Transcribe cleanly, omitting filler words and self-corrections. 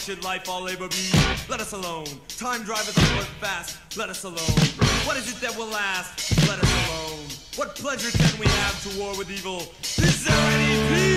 should life all labor be? Let us alone. Time driveth onward fast. Let us alone. What is it that will last? Let us alone. What pleasure can we have to war with evil? Is there any peace?